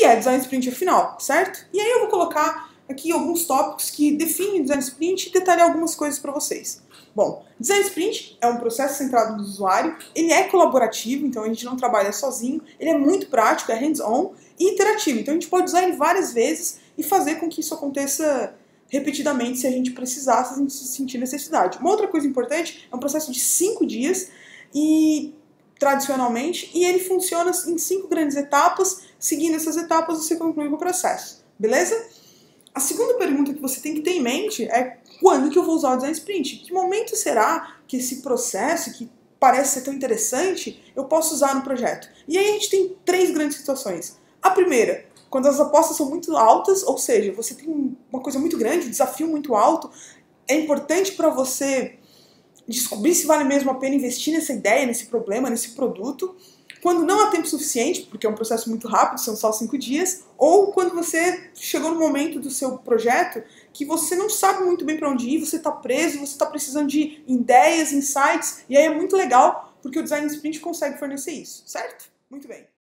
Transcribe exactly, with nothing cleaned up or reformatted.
que é Design Sprint afinal, certo? E aí eu vou colocar aqui alguns tópicos que definem o Design Sprint e detalhar algumas coisas para vocês. Bom, Design Sprint é um processo centrado no usuário, ele é colaborativo, então a gente não trabalha sozinho, ele é muito prático, é hands-on e interativo, então a gente pode usar ele várias vezes e fazer com que isso aconteça repetidamente se a gente precisar, se a gente sentir necessidade. Uma outra coisa importante, é um processo de cinco dias e tradicionalmente, e ele funciona em cinco grandes etapas. Seguindo essas etapas, você conclui o processo, beleza? A segunda pergunta que você tem que ter em mente é quando que eu vou usar o Design Sprint? Que momento será que esse processo, que parece ser tão interessante, eu posso usar no projeto? E aí a gente tem três grandes situações. A primeira, quando as apostas são muito altas, ou seja, você tem uma coisa muito grande, um desafio muito alto, é importante para você descobrir se vale mesmo a pena investir nessa ideia, nesse problema, nesse produto, quando não há tempo suficiente, porque é um processo muito rápido, são só cinco dias, ou quando você chegou no momento do seu projeto que você não sabe muito bem para onde ir, você está preso, você está precisando de ideias, insights, e aí é muito legal, porque o Design Sprint consegue fornecer isso, certo? Muito bem.